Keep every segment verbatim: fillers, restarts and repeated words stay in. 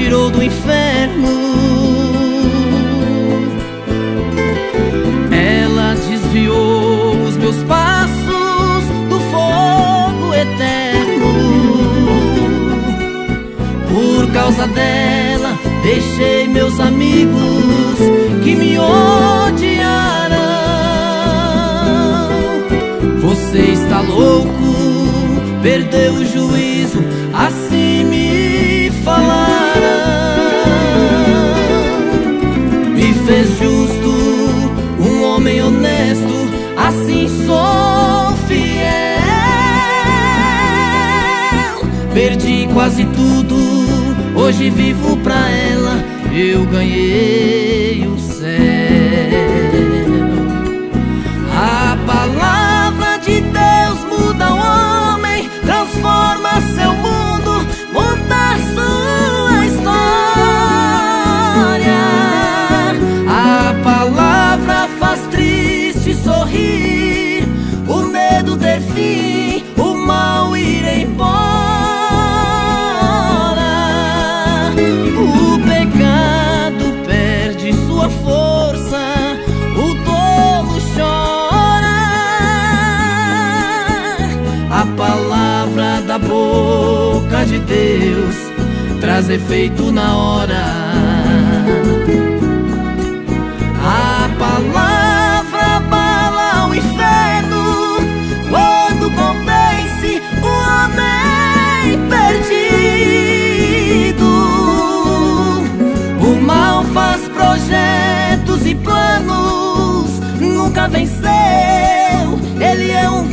tirou do inferno. Ela desviou os meus passos do fogo eterno. Por causa dela deixei meus amigos que me odiaram. Você está louco, perdeu o juízo, assim me falaram. Me fez justo, um homem honesto, assim sou fiel. Perdi quase tudo, hoje vivo pra ela, eu ganhei o céu. A palavra de Deus muda o homem, transforma seu mundo, muda sua história. A palavra faz triste sorrir, o medo ter fim, o mal ir embora. O pecado perde sua força, o tolo chora. A palavra da boca de Deus traz efeito na hora. A palavra abala o inferno quando convence o homem perdido. O mal faz projetos e planos, nunca venceu, ele é um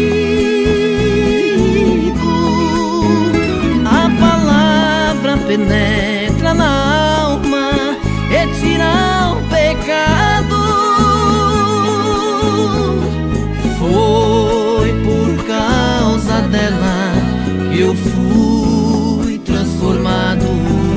caído. A palavra penetra na alma e tira o pecado. Foi por causa dela que eu fui transformado.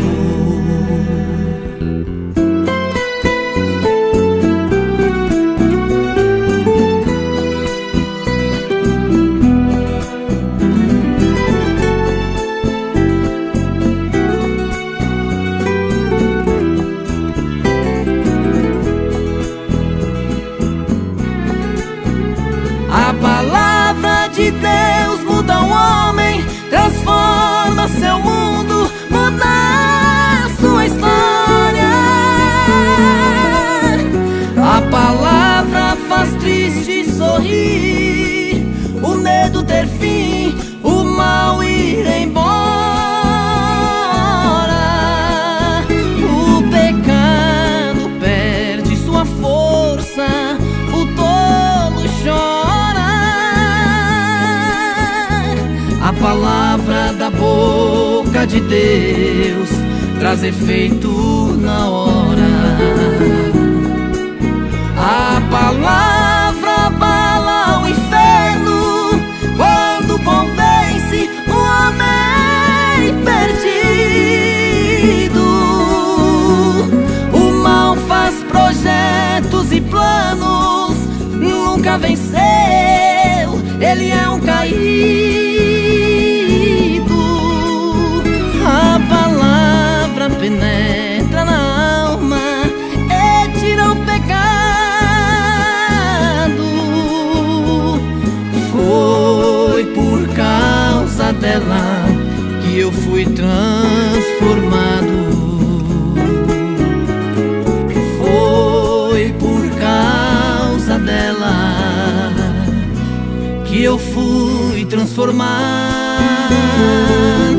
A palavra de Deus muda o homem, transforma seu mundo, muda sua história. A palavra faz triste sorrir, o medo ter fim, o mal ir embora. O pecado perde sua força, o tolo chora. A palavra da boca de Deus traz efeito na hora. A palavra abala o inferno quando convence o homem perdido. O mal faz projetos e planos, nunca venceu, ele é um caído. A palavra penetra na alma e tira o pecado. Foi por causa dela que eu fui transformado. Foi por causa dela que eu fui transformado.